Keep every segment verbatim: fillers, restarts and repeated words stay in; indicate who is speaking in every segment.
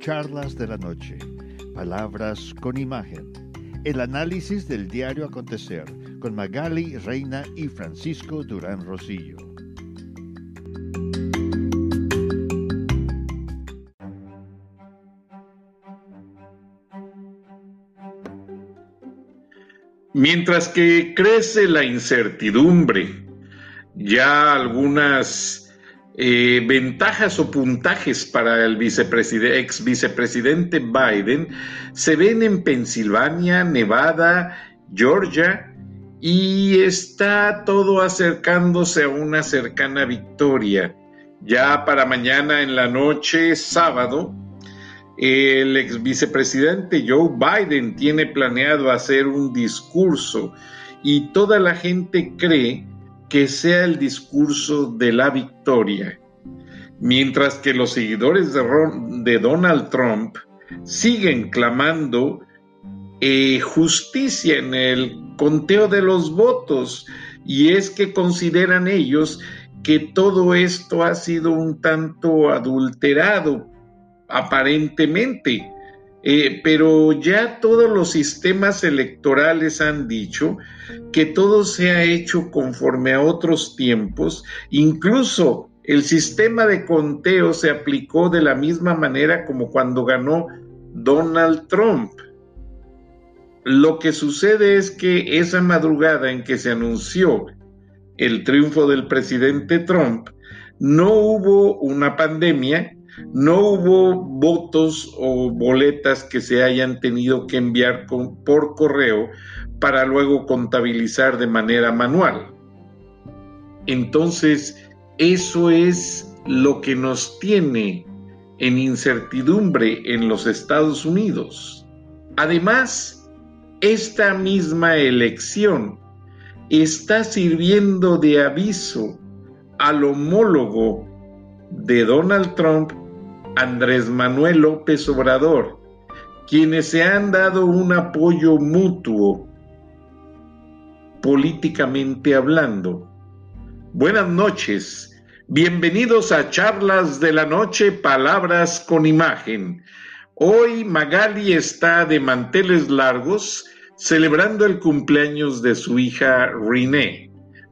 Speaker 1: Charlas de la Noche, Palabras con Imagen. El análisis del diario acontecer con Magali Reina y Francisco Durán Rosillo.
Speaker 2: Mientras que crece la incertidumbre, ya algunas eh, ventajas o puntajes para el vicepresidente, ex vicepresidente Biden se ven en Pensilvania, Nevada, Georgia, y está todo acercándose a una cercana victoria. Ya para mañana en la noche, sábado, el ex vicepresidente Joe Biden tiene planeado hacer un discurso y toda la gente cree que sea el discurso de la victoria, mientras que los seguidores de, Ron, de Donald Trump siguen clamando eh, justicia en el conteo de los votos, y es que consideran ellos que todo esto ha sido un tanto adulterado aparentemente, eh, pero ya todos los sistemas electorales han dicho que todo se ha hecho conforme a otros tiempos. Incluso el sistema de conteo se aplicó de la misma manera como cuando ganó Donald Trump. Lo que sucede es que esa madrugada en que se anunció el triunfo del presidente Trump, no hubo una pandemia, no hubo votos o boletas que se hayan tenido que enviar con, por correo para luego contabilizar de manera manual. Entonces, eso es lo que nos tiene en incertidumbre en los Estados Unidos. Además, esta misma elección está sirviendo de aviso al homólogo de Donald Trump, Andrés Manuel López Obrador, quienes se han dado un apoyo mutuo, políticamente hablando. Buenas noches, bienvenidos a Charlas de la Noche, Palabras con Imagen. Hoy Magali está de manteles largos, celebrando el cumpleaños de su hija Renee.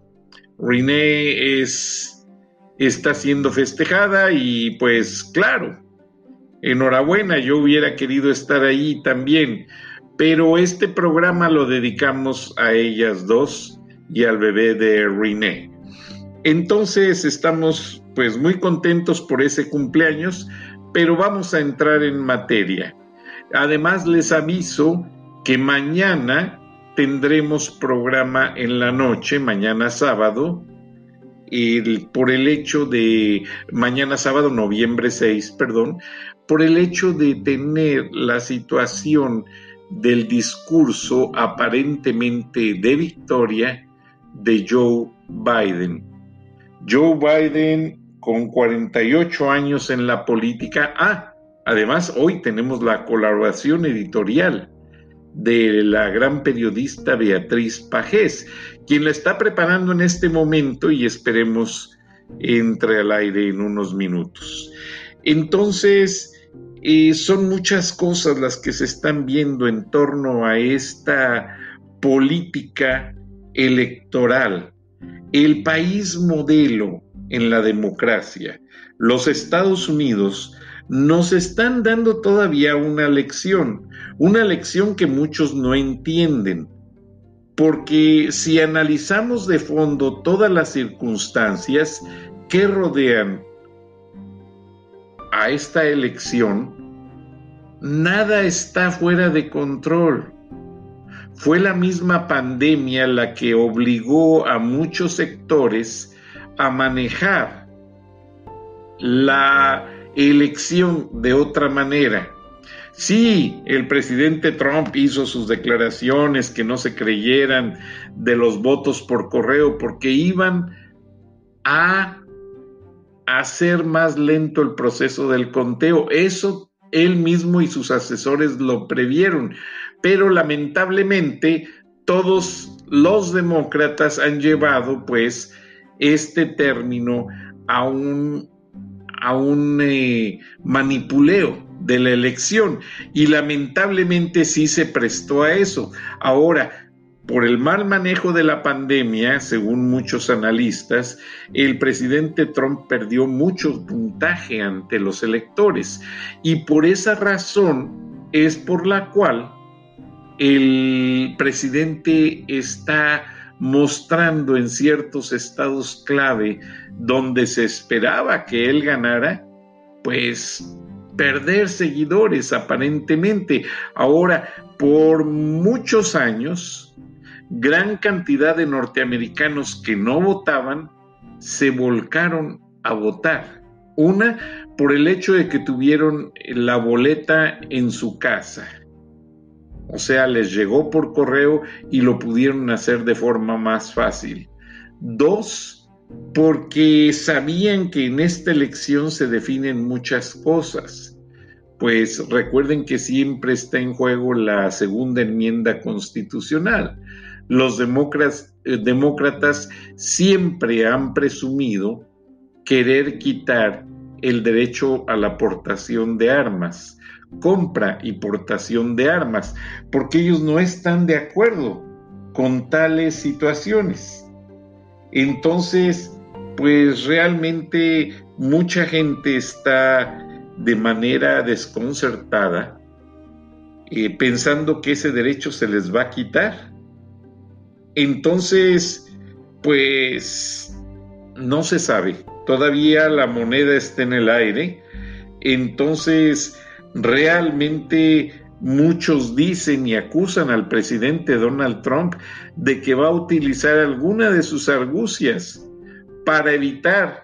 Speaker 2: Renee es... está siendo festejada y pues claro, enhorabuena, yo hubiera querido estar ahí también, pero este programa lo dedicamos a ellas dos y al bebé de Renee. Entonces estamos pues muy contentos por ese cumpleaños, pero vamos a entrar en materia. Además les aviso que mañana tendremos programa en la noche, mañana sábado, El, por el hecho de, mañana sábado, noviembre seis, perdón, por el hecho de tener la situación del discurso aparentemente de victoria de Joe Biden. Joe Biden con cuarenta y ocho años en la política. Ah, además hoy tenemos la colaboración editorial de la gran periodista Beatriz Pajés, quien la está preparando en este momento y esperemos entre al aire en unos minutos. Entonces, eh, son muchas cosas las que se están viendo en torno a esta política electoral. El país modelo en la democracia, los Estados Unidos, nos están dando todavía una lección, una lección que muchos no entienden, porque si analizamos de fondo todas las circunstancias que rodean a esta elección, nada está fuera de control. Fue la misma pandemia la que obligó a muchos sectores a manejar la elección de otra manera. Sí, el presidente Trump hizo sus declaraciones que no se creyeran de los votos por correo porque iban a hacer más lento el proceso del conteo. Eso él mismo y sus asesores lo previeron, pero lamentablemente todos los demócratas han llevado pues este término a un a un eh, manipuleo de la elección, y lamentablemente sí se prestó a eso. Ahora, por el mal manejo de la pandemia, según muchos analistas, el presidente Trump perdió mucho puntaje ante los electores, y por esa razón es por la cual el presidente está mostrando en ciertos estados clave donde se esperaba que él ganara, pues perder seguidores aparentemente. Ahora, por muchos años, gran cantidad de norteamericanos que no votaban se volcaron a votar. Una, por el hecho de que tuvieron la boleta en su casa. O sea, les llegó por correo y lo pudieron hacer de forma más fácil. Dos, porque sabían que en esta elección se definen muchas cosas. Pues recuerden que siempre está en juego la segunda enmienda constitucional. Los demócratas, eh, demócratas siempre han presumido querer quitar el derecho a la portación de armas, compra y portación de armas, porque ellos no están de acuerdo con tales situaciones. Entonces, pues realmente mucha gente está de manera desconcertada, eh, pensando que ese derecho se les va a quitar. Entonces, pues no se sabe, todavía la moneda está en el aire. Entonces, realmente muchos dicen y acusan al presidente Donald Trump de que va a utilizar alguna de sus argucias para evitar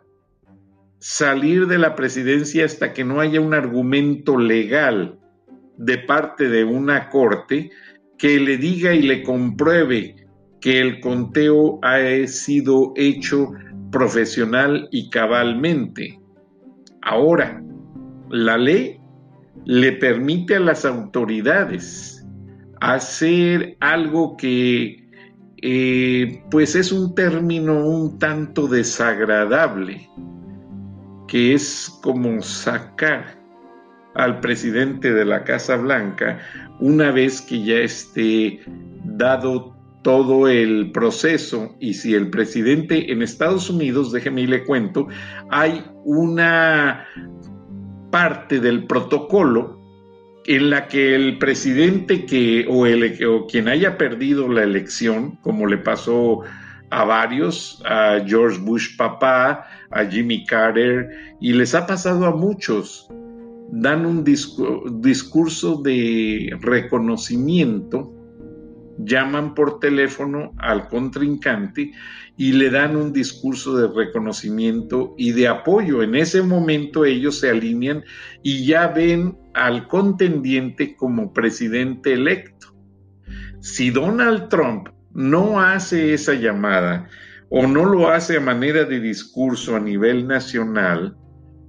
Speaker 2: salir de la presidencia hasta que no haya un argumento legal de parte de una corte que le diga y le compruebe que el conteo ha sido hecho profesional y cabalmente. Ahora, la ley le permite a las autoridades hacer algo que eh, pues es un término un tanto desagradable, que es como sacar al presidente de la Casa Blanca una vez que ya esté dado todo el proceso. Y si el presidente en Estados Unidos, déjeme y le cuento, hay una parte del protocolo en la que el presidente que o, el, o quien haya perdido la elección, como le pasó a varios, a George Bush papá, a Jimmy Carter, y les ha pasado a muchos, dan un discurso, discurso de reconocimiento, llaman por teléfono al contrincante y le dan un discurso de reconocimiento y de apoyo. En ese momento ellos se alinean y ya ven al contendiente como presidente electo. Si Donald Trump no hace esa llamada o no lo hace a manera de discurso a nivel nacional,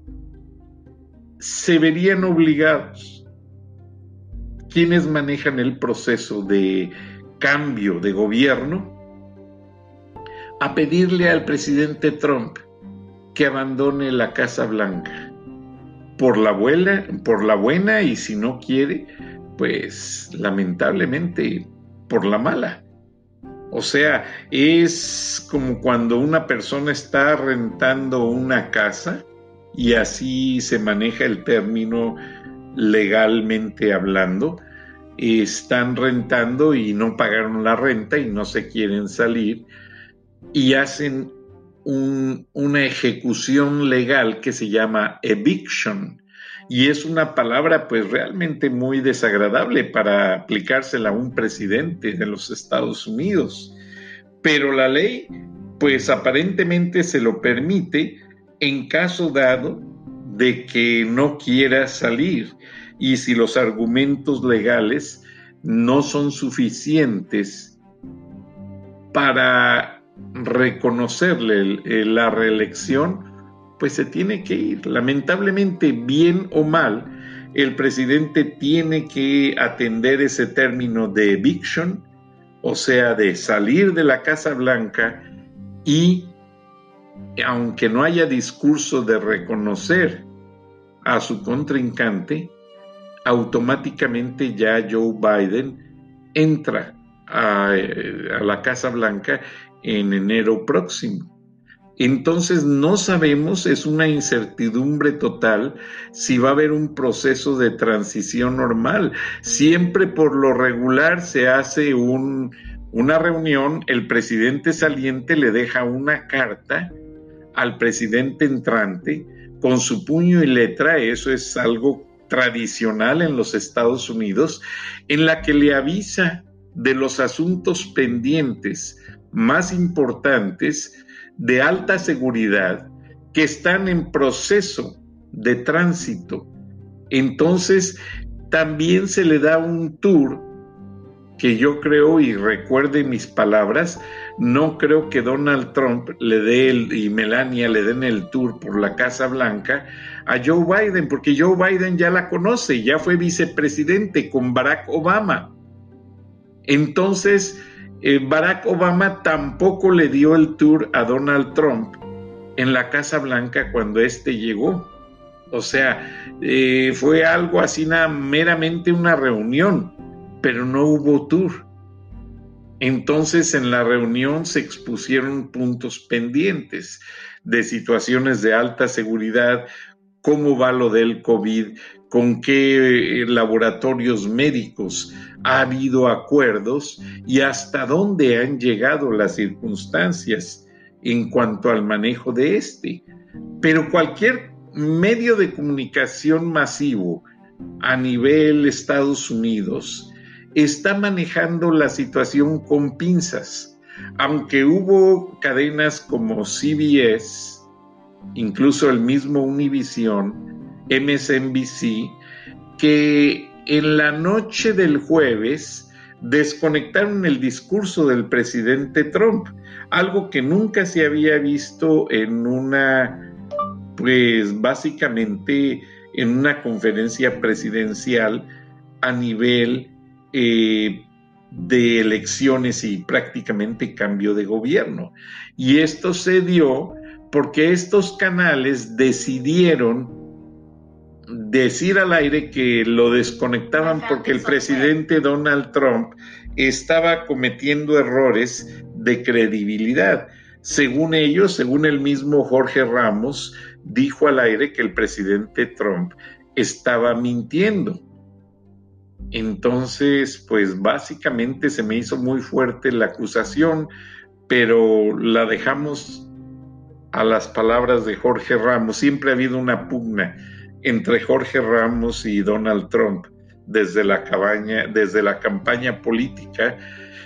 Speaker 2: se verían obligados quienes manejan el proceso de cambio de gobierno a pedirle al presidente Trump que abandone la Casa Blanca por la buena, por la buena, y si no quiere, pues lamentablemente por la mala. O sea, es como cuando una persona está rentando una casa, y así se maneja el término legalmente hablando. Están rentando y no pagaron la renta y no se quieren salir, y hacen un, una ejecución legal que se llama eviction, y es una palabra pues realmente muy desagradable para aplicársela a un presidente de los Estados Unidos, pero la ley pues aparentemente se lo permite en caso dado de que no quiera salir, y si los argumentos legales no son suficientes para reconocerle la reelección, pues se tiene que ir. Lamentablemente, bien o mal, el presidente tiene que atender ese término de eviction, o sea, de salir de la Casa Blanca, y aunque no haya discurso de reconocer a su contrincante, automáticamente ya Joe Biden entra a, a la Casa Blanca en enero próximo. Entonces no sabemos, es una incertidumbre total si va a haber un proceso de transición normal. Siempre por lo regular se hace un, una reunión, el presidente saliente le deja una carta al presidente entrante con su puño y letra, eso es algo tradicional en los Estados Unidos, en la que le avisa de los asuntos pendientes más importantes de alta seguridad que están en proceso de tránsito. Entonces, también se le da un tour que yo creo, y recuerde mis palabras, no creo que Donald Trump le dé el, y Melania le den el tour por la Casa Blanca a Joe Biden, porque Joe Biden ya la conoce, ya fue vicepresidente con Barack Obama. Entonces, eh, Barack Obama tampoco le dio el tour a Donald Trump en la Casa Blanca cuando éste llegó. O sea, eh, fue algo así, nada, meramente una reunión, pero no hubo tour. Entonces, en la reunión se expusieron puntos pendientes de situaciones de alta seguridad, cómo va lo del COVID, con qué laboratorios médicos ha habido acuerdos y hasta dónde han llegado las circunstancias en cuanto al manejo de este. Pero cualquier medio de comunicación masivo a nivel Estados Unidos está manejando la situación con pinzas, aunque hubo cadenas como C B S, incluso el mismo Univision, M S N B C, que en la noche del jueves desconectaron el discurso del presidente Trump, algo que nunca se había visto en una, pues básicamente en una conferencia presidencial a nivel eh, de elecciones y prácticamente cambio de gobierno. Y esto se dio porque estos canales decidieron decir al aire que lo desconectaban porque el presidente Donald Trump estaba cometiendo errores de credibilidad. Según ellos, según el mismo Jorge Ramos, dijo al aire que el presidente Trump estaba mintiendo. Entonces, pues básicamente se me hizo muy fuerte la acusación, pero la dejamos a las palabras de Jorge Ramos. Siempre ha habido una pugna entre Jorge Ramos y Donald Trump desde la cabaña, desde la campaña política,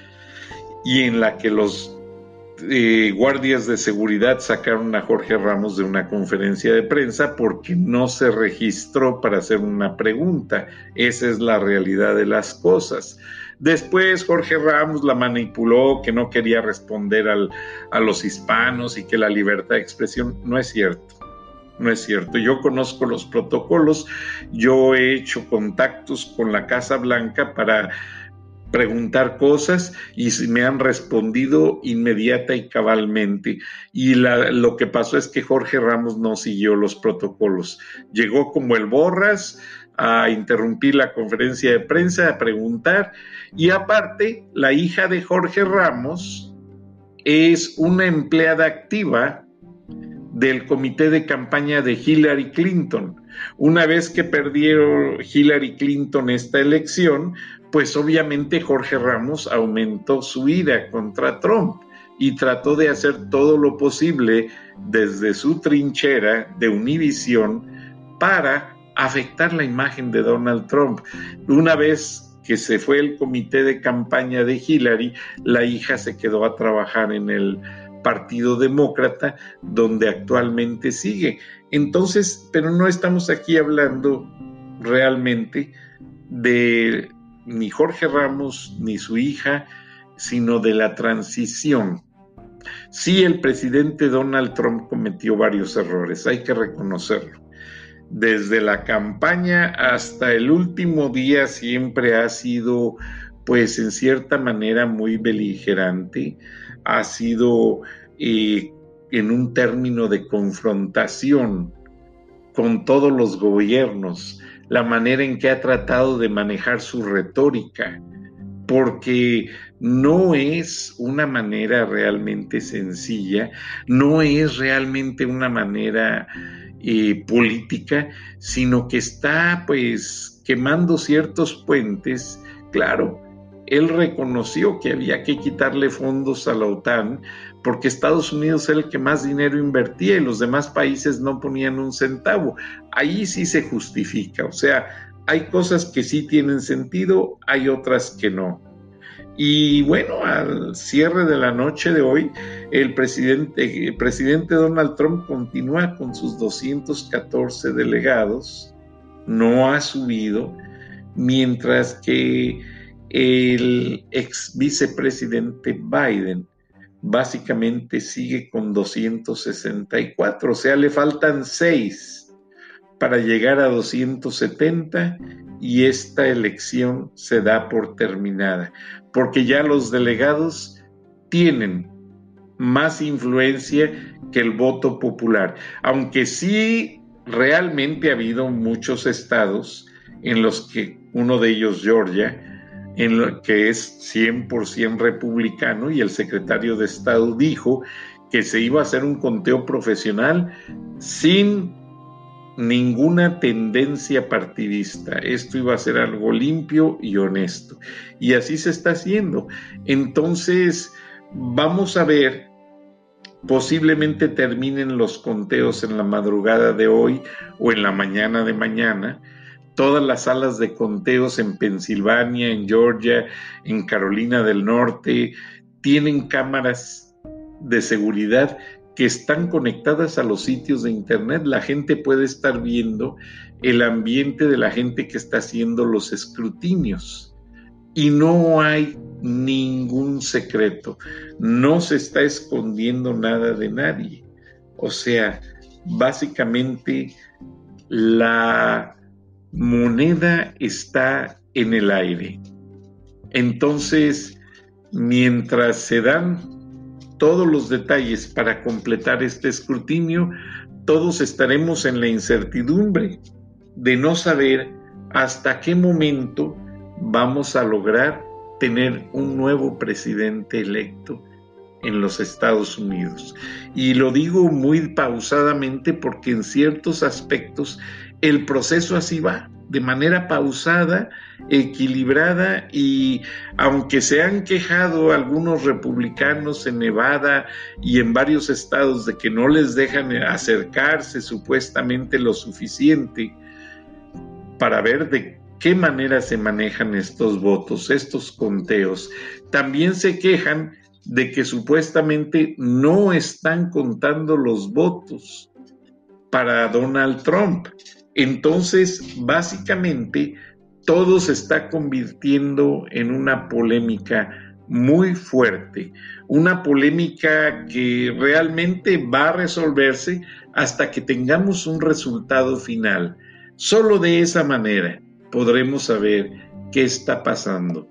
Speaker 2: y en la que los eh, guardias de seguridad sacaron a Jorge Ramos de una conferencia de prensa porque no se registró para hacer una pregunta. Esa es la realidad de las cosas. Después Jorge Ramos la manipuló, que no quería responder al, a los hispanos y que la libertad de expresión. No es cierto. No es cierto. Yo conozco los protocolos, yo he hecho contactos con la Casa Blanca para preguntar cosas y me han respondido inmediata y cabalmente. Y la, lo que pasó es que Jorge Ramos no siguió los protocolos. Llegó como el Borras a interrumpir la conferencia de prensa, a preguntar, y aparte, la hija de Jorge Ramos es una empleada activa del comité de campaña de Hillary Clinton. Una vez que perdieron Hillary Clinton esta elección, pues obviamente Jorge Ramos aumentó su ira contra Trump y trató de hacer todo lo posible desde su trinchera de Univision para afectar la imagen de Donald Trump. Una vez que se fue el comité de campaña de Hillary, la hija se quedó a trabajar en el Partido Demócrata, donde actualmente sigue. Entonces, pero no estamos aquí hablando realmente de ni Jorge Ramos ni su hija, sino de la transición. Sí, el presidente Donald Trump cometió varios errores, hay que reconocerlo. Desde la campaña hasta el último día siempre ha sido, pues en cierta manera, muy beligerante. Ha sido eh, en un término de confrontación con todos los gobiernos, la manera en que ha tratado de manejar su retórica, porque no es una manera realmente sencilla, no es realmente una manera eh, política, sino que está pues quemando ciertos puentes. Claro, él reconoció que había que quitarle fondos a la OTAN porque Estados Unidos era el que más dinero invertía y los demás países no ponían un centavo. Ahí sí se justifica, o sea, hay cosas que sí tienen sentido, hay otras que no. Y bueno, al cierre de la noche de hoy, el presidente, el presidente Donald Trump continúa con sus doscientos catorce delegados, no ha subido, mientras que el ex vicepresidente Biden básicamente sigue con doscientos sesenta y cuatro, o sea, le faltan seis para llegar a doscientos setenta y esta elección se da por terminada, porque ya los delegados tienen más influencia que el voto popular, aunque sí realmente ha habido muchos estados en los que, uno de ellos Georgia, en lo que es cien por ciento republicano, y el secretario de Estado dijo que se iba a hacer un conteo profesional sin ninguna tendencia partidista. Esto iba a ser algo limpio y honesto, y así se está haciendo. Entonces vamos a ver, posiblemente terminen los conteos en la madrugada de hoy o en la mañana de mañana. Todas las salas de conteos en Pensilvania, en Georgia, en Carolina del Norte, tienen cámaras de seguridad que están conectadas a los sitios de internet. La gente puede estar viendo el ambiente de la gente que está haciendo los escrutinios. Y no hay ningún secreto, no se está escondiendo nada de nadie. O sea, básicamente la moneda está en el aire. Entonces, mientras se dan todos los detalles para completar este escrutinio, todos estaremos en la incertidumbre de no saber hasta qué momento vamos a lograr tener un nuevo presidente electo en los Estados Unidos. Y lo digo muy pausadamente porque en ciertos aspectos el proceso así va, de manera pausada, equilibrada, y aunque se han quejado algunos republicanos en Nevada y en varios estados de que no les dejan acercarse supuestamente lo suficiente para ver de qué manera se manejan estos votos, estos conteos, también se quejan de que supuestamente no están contando los votos para Donald Trump. Entonces, básicamente, todo se está convirtiendo en una polémica muy fuerte, una polémica que realmente va a resolverse hasta que tengamos un resultado final. Solo de esa manera podremos saber qué está pasando.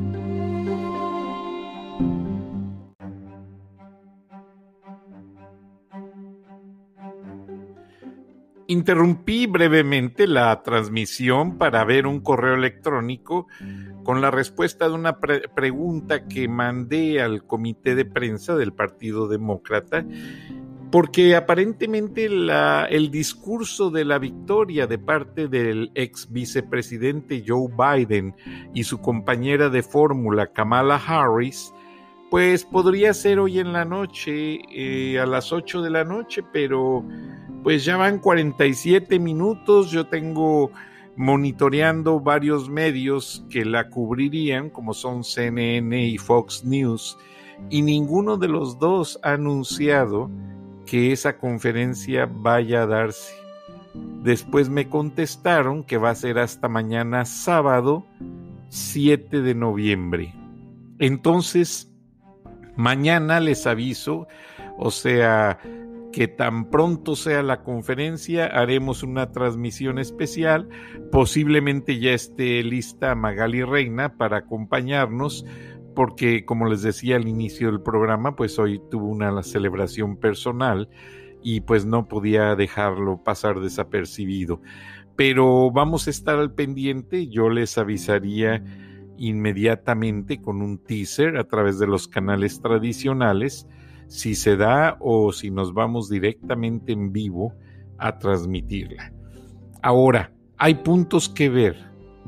Speaker 3: Interrumpí brevemente la transmisión para ver un correo electrónico con la respuesta de una pre- pregunta que mandé al comité de prensa del Partido Demócrata, porque aparentemente la, el discurso de la victoria de parte del ex vicepresidente Joe Biden y su compañera de fórmula Kamala Harris, pues podría ser hoy en la noche, eh, a las ocho de la noche, pero pues ya van cuarenta y siete minutos. Yo tengo monitoreando varios medios que la cubrirían, como son C N N y Fox News, y ninguno de los dos ha anunciado que esa conferencia vaya a darse. Después me contestaron que va a ser hasta mañana sábado siete de noviembre. Entonces, mañana les aviso, o sea, que tan pronto sea la conferencia, haremos una transmisión especial. Posiblemente ya esté lista Magali Reina para acompañarnos, porque como les decía al inicio del programa, pues hoy tuvo una celebración personal y pues no podía dejarlo pasar desapercibido. Pero vamos a estar al pendiente, yo les avisaría inmediatamente con un teaser a través de los canales tradicionales, si se da o si nos vamos directamente en vivo a transmitirla. Ahora, hay puntos que ver.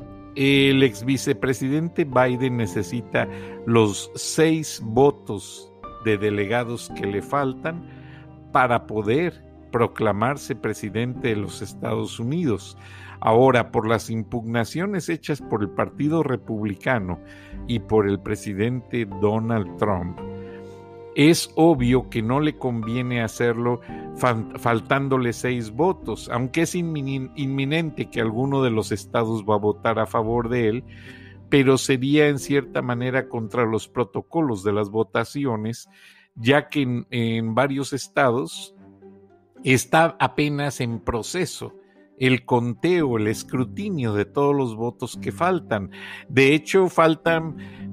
Speaker 3: El ex vicepresidente Biden necesita los seis votos de delegados que le faltan para poder proclamarse presidente de los Estados Unidos. Ahora, por las impugnaciones hechas por el Partido Republicano y por el presidente Donald Trump, es obvio que no le conviene hacerlo faltándole seis votos, aunque es inminente que alguno de los estados va a votar a favor de él, pero sería en cierta manera contra los protocolos de las votaciones, ya que en, en varios estados está apenas en proceso el conteo, el escrutinio de todos los votos que faltan. De hecho, faltan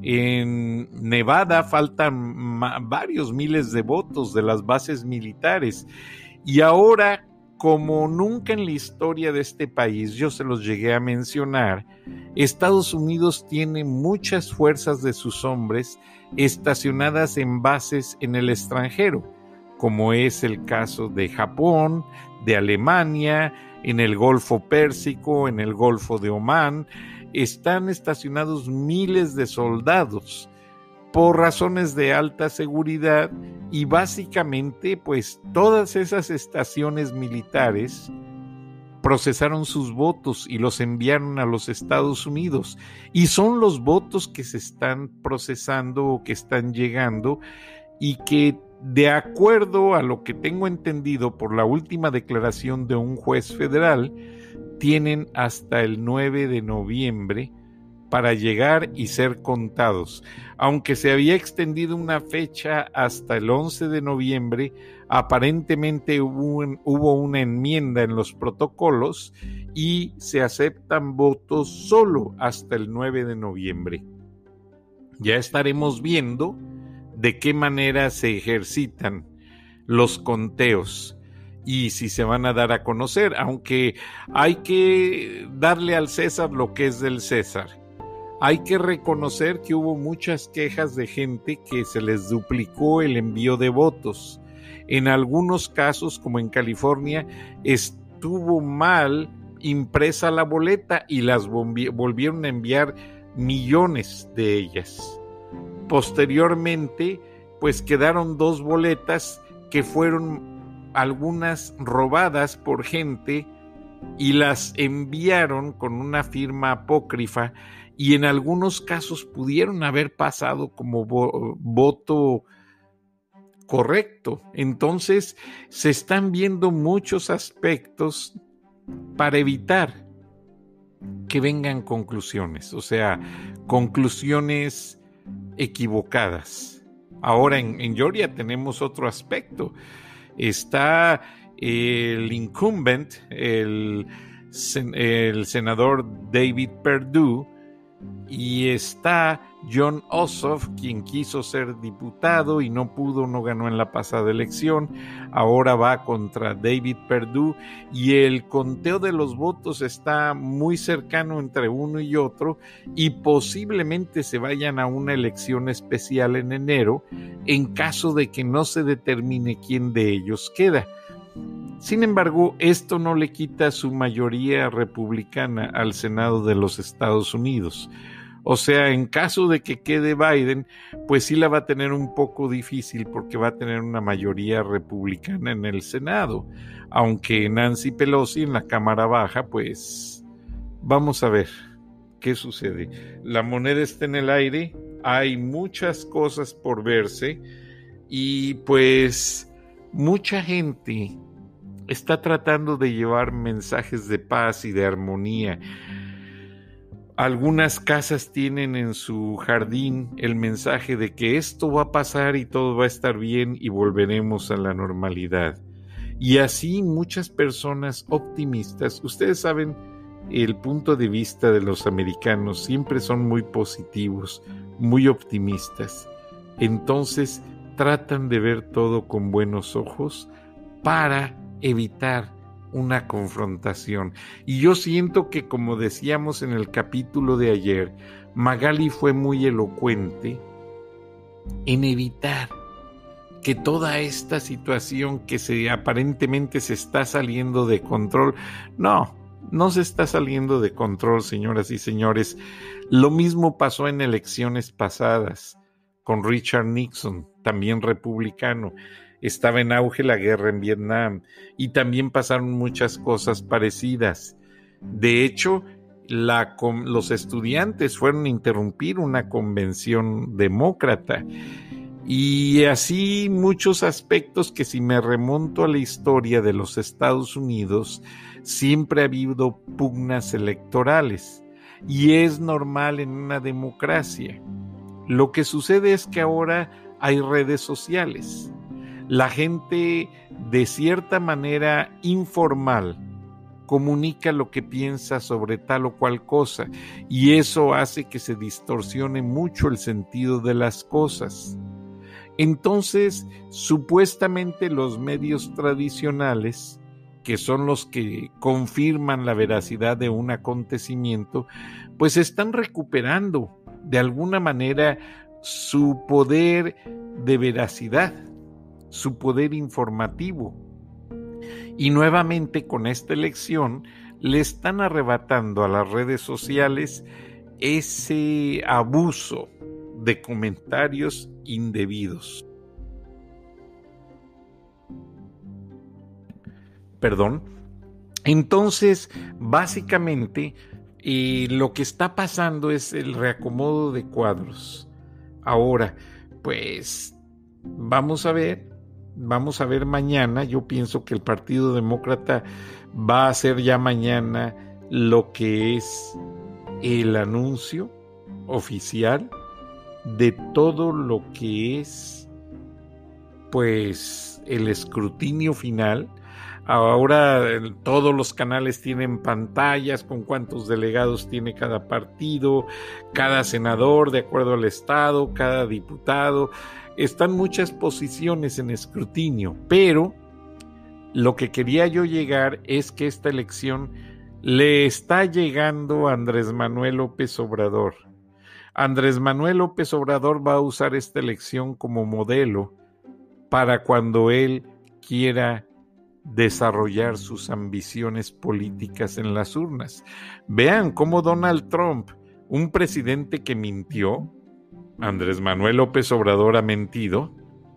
Speaker 3: en Nevada, faltan ma- varios miles de votos de las bases militares. Y ahora, como nunca en la historia de este país, yo se los llegué a mencionar, Estados Unidos tiene muchas fuerzas de sus hombres estacionadas en bases en el extranjero, como es el caso de Japón, de Alemania, en el Golfo Pérsico, en el Golfo de Omán. Están estacionados miles de soldados por razones de alta seguridad y básicamente pues todas esas estaciones militares procesaron sus votos y los enviaron a los Estados Unidos, y son los votos que se están procesando o que están llegando y que, de acuerdo a lo que tengo entendido por la última declaración de un juez federal, tienen hasta el nueve de noviembre para llegar y ser contados. Aunque se había extendido una fecha hasta el once de noviembre, aparentemente hubo, un, hubo una enmienda en los protocolos y se aceptan votos solo hasta el nueve de noviembre. Ya estaremos viendo de qué manera se ejercitan los conteos y si se van a dar a conocer, aunque hay que darle al César lo que es del César. Hay que reconocer que hubo muchas quejas de gente que se les duplicó el envío de votos. En algunos casos, como en California, estuvo mal impresa la boleta y las volvieron a enviar millones de ellas. Posteriormente, pues quedaron dos boletas que fueron algunas robadas por gente y las enviaron con una firma apócrifa, y en algunos casos pudieron haber pasado como vo- voto correcto. Entonces, se están viendo muchos aspectos para evitar que vengan conclusiones, o sea, conclusiones equivocadas. Ahora en, en Georgia tenemos otro aspecto. Está el incumbent, el, el senador David Perdue, y está Jon Ossoff, quien quiso ser diputado y no pudo, no ganó en la pasada elección. Ahora va contra David Perdue y el conteo de los votos está muy cercano entre uno y otro, y posiblemente se vayan a una elección especial en enero en caso de que no se determine quién de ellos queda. Sin embargo, esto no le quita su mayoría republicana al Senado de los Estados Unidos. O sea, en caso de que quede Biden, pues sí la va a tener un poco difícil porque va a tener una mayoría republicana en el Senado. Aunque Nancy Pelosi en la Cámara Baja, pues vamos a ver qué sucede. La moneda está en el aire, hay muchas cosas por verse y pues mucha gente está tratando de llevar mensajes de paz y de armonía. Algunas casas tienen en su jardín el mensaje de que esto va a pasar y todo va a estar bien y volveremos a la normalidad. Y así muchas personas optimistas, ustedes saben, el punto de vista de los americanos siempre son muy positivos, muy optimistas. Entonces tratan de ver todo con buenos ojos para evitar una confrontación. Y yo siento que, como decíamos en el capítulo de ayer, Magali fue muy elocuente en evitar que toda esta situación que se aparentemente se está saliendo de control, no, no se está saliendo de control, señoras y señores. Lo mismo pasó en elecciones pasadas con Richard Nixon, también republicano. Estaba en auge la guerra en Vietnam y también pasaron muchas cosas parecidas. De hecho, la, los estudiantes fueron a interrumpir una convención demócrata. Y así muchos aspectos que, si me remonto a la historia de los Estados Unidos, siempre ha habido pugnas electorales. Y es normal en una democracia. Lo que sucede es que ahora hay redes sociales. La gente, de cierta manera informal, comunica lo que piensa sobre tal o cual cosa, y eso hace que se distorsione mucho el sentido de las cosas. Entonces, supuestamente los medios tradicionales, que son los que confirman la veracidad de un acontecimiento, pues están recuperando de alguna manera su poder de veracidad, su poder informativo. Y nuevamente con esta elección le están arrebatando a las redes sociales ese abuso de comentarios indebidos. Perdón. Entonces, básicamente, eh, lo que está pasando es el reacomodo de cuadros. Ahora, pues, vamos a ver, vamos a ver mañana. Yo pienso que el Partido Demócrata va a hacer ya mañana lo que es el anuncio oficial de todo lo que es, pues, el escrutinio final. Ahora todos los canales tienen pantallas con cuántos delegados tiene cada partido, cada senador de acuerdo al estado, cada diputado. Están muchas posiciones en escrutinio, pero lo que quería yo llegar es que esta elección le está llegando a Andrés Manuel López Obrador. Andrés Manuel López Obrador va a usar esta elección como modelo para cuando él quiera desarrollar sus ambiciones políticas en las urnas. Vean cómo Donald Trump, un presidente que mintió, Andrés Manuel López Obrador ha mentido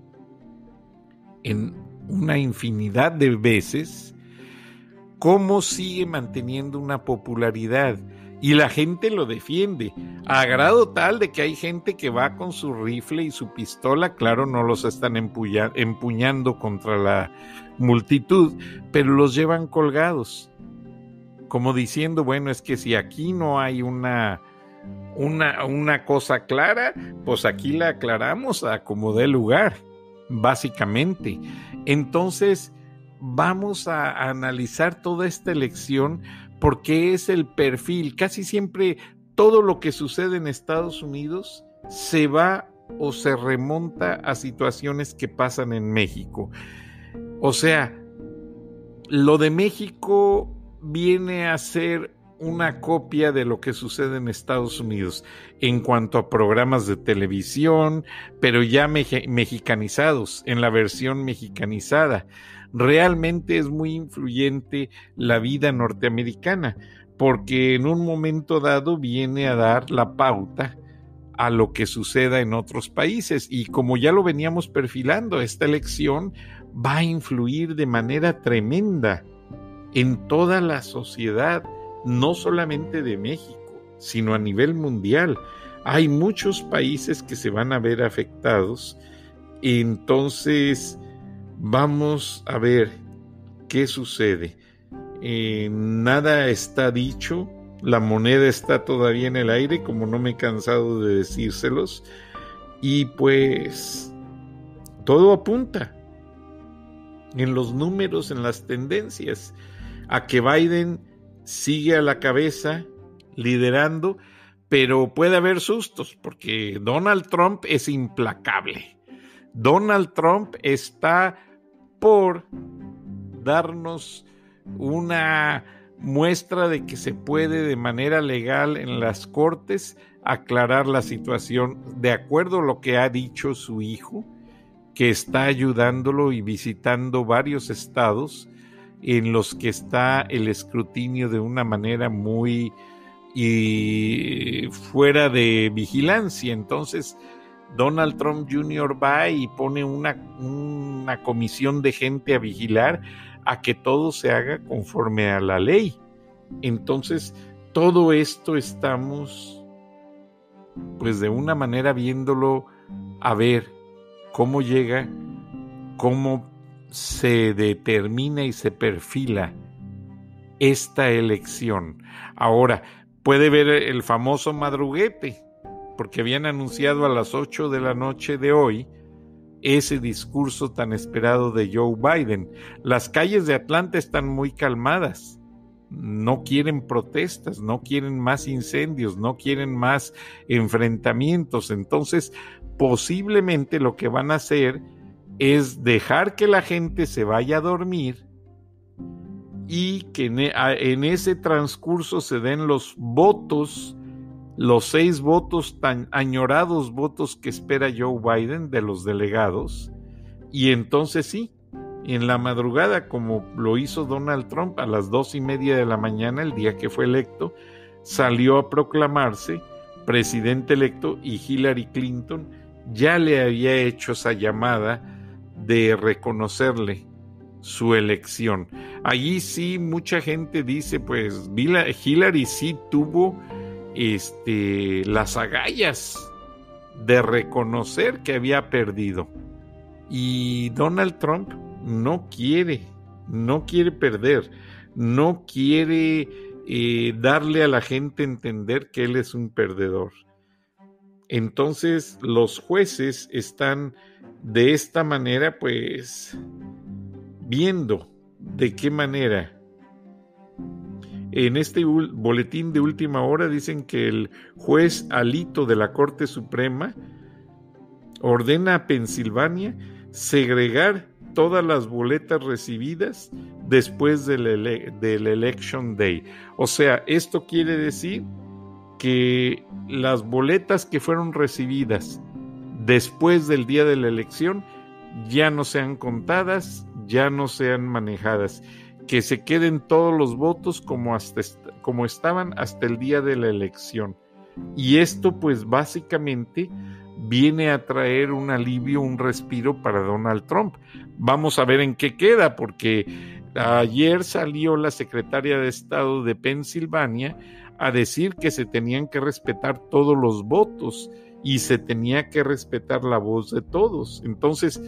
Speaker 3: en una infinidad de veces, cómo sigue manteniendo una popularidad. Y la gente lo defiende, a grado tal de que hay gente que va con su rifle y su pistola, claro, no los están empuña, empuñando contra la multitud, pero los llevan colgados, como diciendo, bueno, es que si aquí no hay una, una, una cosa clara, pues aquí la aclaramos a como dé lugar, básicamente. Entonces, vamos a, a analizar toda esta elección, porque es el perfil. Casi siempre todo lo que sucede en Estados Unidos se va o se remonta a situaciones que pasan en México. O sea, lo de México viene a ser una copia de lo que sucede en Estados Unidos en cuanto a programas de televisión, pero ya me- mexicanizados, en la versión mexicanizada. Realmente es muy influyente la vida norteamericana, porque en un momento dado viene a dar la pauta a lo que suceda en otros países, y como ya lo veníamos perfilando, esta elección va a influir de manera tremenda en toda la sociedad, no solamente de México, sino a nivel mundial. Hay muchos países que se van a ver afectados. Entonces vamos a ver qué sucede. Eh, nada está dicho, la moneda está todavía en el aire, como no me he cansado de decírselos, y pues todo apunta en los números, en las tendencias, a que Biden sigue a la cabeza, liderando, pero puede haber sustos, porque Donald Trump es implacable. Donald Trump está por darnos una muestra de que se puede de manera legal en las cortes aclarar la situación de acuerdo a lo que ha dicho su hijo, que está ayudándolo y visitando varios estados en los que está el escrutinio de una manera muy y fuera de vigilancia. Entonces Donald Trump junior va y pone una, una comisión de gente a vigilar a que todo se haga conforme a la ley. Entonces todo esto estamos pues de una manera viéndolo a ver cómo llega, cómo se determina y se perfila esta elección. Ahora, puede ver el famoso madruguete, porque habían anunciado a las ocho de la noche de hoy ese discurso tan esperado de Joe Biden. Las calles de Atlanta están muy calmadas, no quieren protestas, no quieren más incendios, no quieren más enfrentamientos. Entonces, posiblemente lo que van a hacer es dejar que la gente se vaya a dormir y que en ese transcurso se den los votos, los seis votos tan añorados votos que espera Joe Biden de los delegados, y entonces sí, en la madrugada, como lo hizo Donald Trump a las dos y media de la mañana, el día que fue electo, salió a proclamarse presidente electo, y Hillary Clinton ya le había hecho esa llamada de reconocerle su elección. Allí sí mucha gente dice, pues Hillary sí tuvo este, las agallas de reconocer que había perdido, y Donald Trump no quiere, no quiere perder, no quiere eh, darle a la gente a entender que él es un perdedor. Entonces los jueces están de esta manera pues viendo de qué manera. En este boletín de última hora dicen que el juez Alito de la Corte Suprema ordena a Pensilvania segregar todas las boletas recibidas después del, ele- del Election Day. O sea, esto quiere decir que las boletas que fueron recibidas después del día de la elección ya no sean contadas, ya no sean manejadas, que se queden todos los votos como, hasta est- como estaban hasta el día de la elección. Y esto pues básicamente viene a traer un alivio, un respiro para Donald Trump. Vamos a ver en qué queda, porque ayer salió la secretaria de Estado de Pensilvania a decir que se tenían que respetar todos los votos y se tenía que respetar la voz de todos. Entonces,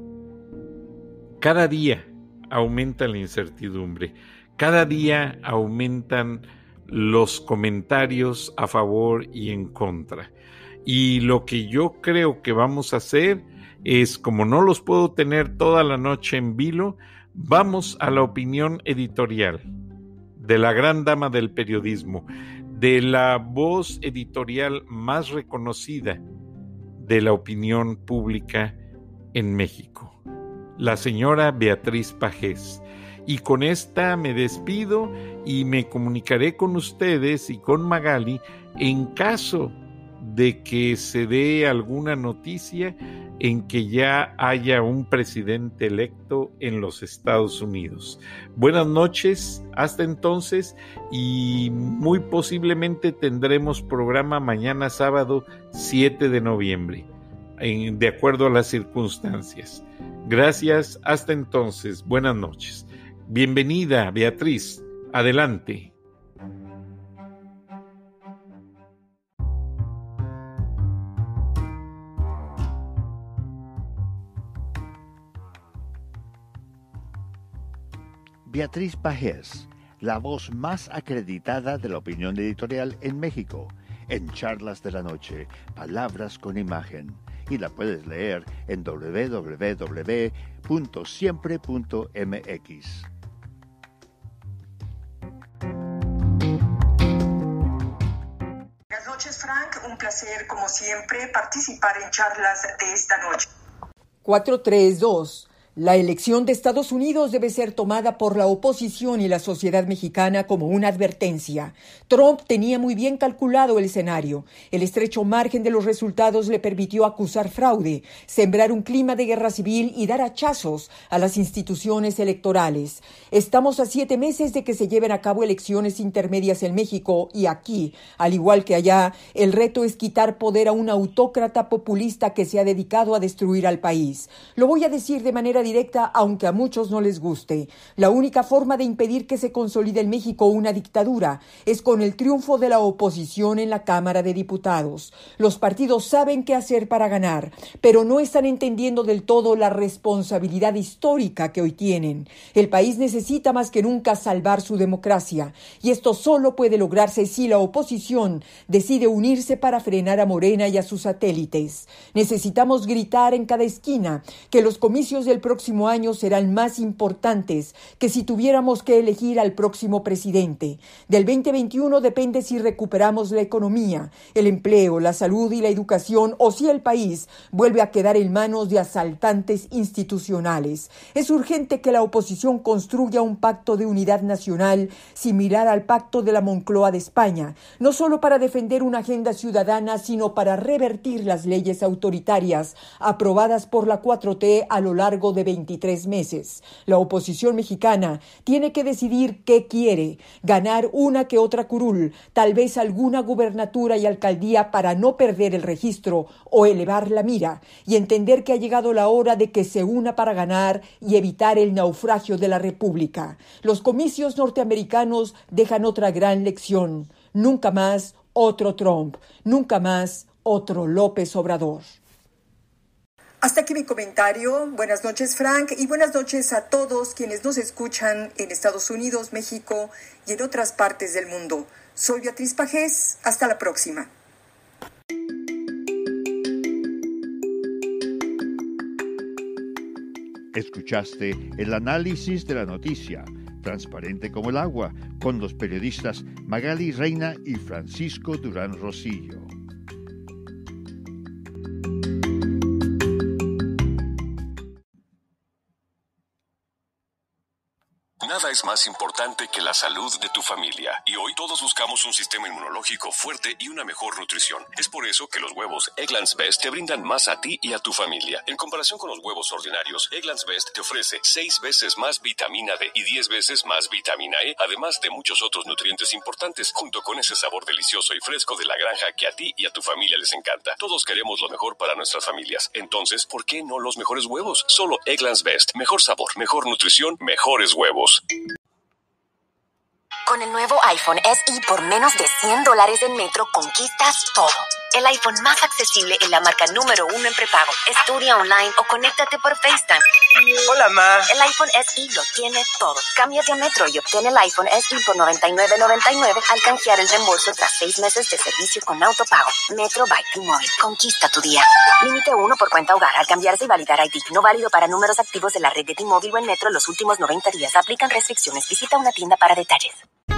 Speaker 3: cada día aumenta la incertidumbre, cada día aumentan los comentarios a favor y en contra. Y lo que yo creo que vamos a hacer es, como no los puedo tener toda la noche en vilo, vamos a la opinión editorial de la gran dama del periodismo, de la voz editorial más reconocida de la opinión pública en México, la señora Beatriz Pajés. Y con esta me despido y me comunicaré con ustedes y con Magali en caso de que se dé alguna noticia en que ya haya un presidente electo en los Estados Unidos. Buenas noches, hasta entonces, y muy posiblemente tendremos programa mañana sábado siete de noviembre, en, de acuerdo a las circunstancias. Gracias, hasta entonces, buenas noches. Bienvenida, Beatriz, adelante.
Speaker 1: Beatriz Pajés, la voz más acreditada de la opinión editorial en México, en Charlas de la Noche, Palabras con Imagen, y la puedes leer en doble u doble u doble u punto siempre punto m x.
Speaker 4: Buenas noches, Frank. Un placer, como siempre, participar en charlas de esta noche.
Speaker 5: cuatro tres dos La elección de Estados Unidos debe ser tomada por la oposición y la sociedad mexicana como una advertencia. Trump tenía muy bien calculado el escenario. El estrecho margen de los resultados le permitió acusar fraude, sembrar un clima de guerra civil y dar hachazos a las instituciones electorales. Estamos a siete meses de que se lleven a cabo elecciones intermedias en México y aquí, al igual que allá, el reto es quitar poder a un autócrata populista que se ha dedicado a destruir al país. Lo voy a decir de manera directa, aunque a muchos no les guste. La única forma de impedir que se consolide en México una dictadura es con el triunfo de la oposición en la Cámara de Diputados. Los partidos saben qué hacer para ganar, pero no están entendiendo del todo la responsabilidad histórica que hoy tienen. El país necesita más que nunca salvar su democracia, y esto solo puede lograrse si la oposición decide unirse para frenar a Morena y a sus satélites. Necesitamos gritar en cada esquina que los comicios del próximo año serán más importantes que si tuviéramos que elegir al próximo presidente. Del veinte veintiuno depende si recuperamos la economía, el empleo, la salud y la educación, o si el país vuelve a quedar en manos de asaltantes institucionales. Es urgente que la oposición construya un pacto de unidad nacional similar al pacto de la Moncloa de España, no solo para defender una agenda ciudadana, sino para revertir las leyes autoritarias aprobadas por la cuatro T a lo largo de veintitrés meses. La oposición mexicana tiene que decidir qué quiere: ganar una que otra curul, tal vez alguna gubernatura y alcaldía para no perder el registro, o elevar la mira y entender que ha llegado la hora de que se una para ganar y evitar el naufragio de la República. Los comicios norteamericanos dejan otra gran lección: nunca más otro Trump, nunca más otro López Obrador.
Speaker 4: Hasta aquí mi comentario. Buenas noches, Frank, y buenas noches a todos quienes nos escuchan en Estados Unidos, México y en otras partes del mundo. Soy Beatriz Pajés. Hasta la próxima.
Speaker 1: Escuchaste el análisis de la noticia, transparente como el agua, con los periodistas Magali Reina y Francisco Durán Rosillo.
Speaker 6: Nada es más importante que la salud de tu familia, y hoy todos buscamos un sistema inmunológico fuerte y una mejor nutrición. Es por eso que los huevos Eggland's Best te brindan más a ti y a tu familia. En comparación con los huevos ordinarios, Eggland's Best te ofrece seis veces más vitamina D y diez veces más vitamina E, además de muchos otros nutrientes importantes, junto con ese sabor delicioso y fresco de la granja que a ti y a tu familia les encanta. Todos queremos lo mejor para nuestras familias. Entonces, ¿por qué no los mejores huevos? Solo Eggland's Best. Mejor sabor, mejor nutrición, mejores huevos.
Speaker 7: Con el nuevo iPhone S E por menos de cien dólares en Metro conquistas todo. El iPhone más accesible en la marca número uno en prepago. Estudia online o conéctate por FaceTime.
Speaker 8: Hola, ma.
Speaker 7: El iPhone S E lo tiene todo. Cámbiate a Metro y obtén el iPhone S E por noventa y nueve noventa y nueve al canjear el reembolso tras seis meses de servicio con autopago. Metro by T-Mobile. Conquista tu día. Límite uno por cuenta hogar al cambiarse y validar I D. No válido para números activos de la red de T-Mobile o en Metro los últimos noventa días. Aplican restricciones. Visita una tienda para detalles.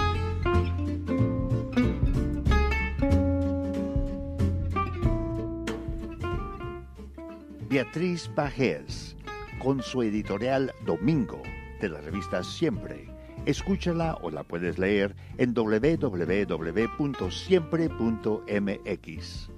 Speaker 1: Beatriz Pajés, con su editorial Domingo, de la revista Siempre. Escúchala o la puedes leer en doble u doble u doble u punto siempre punto m x.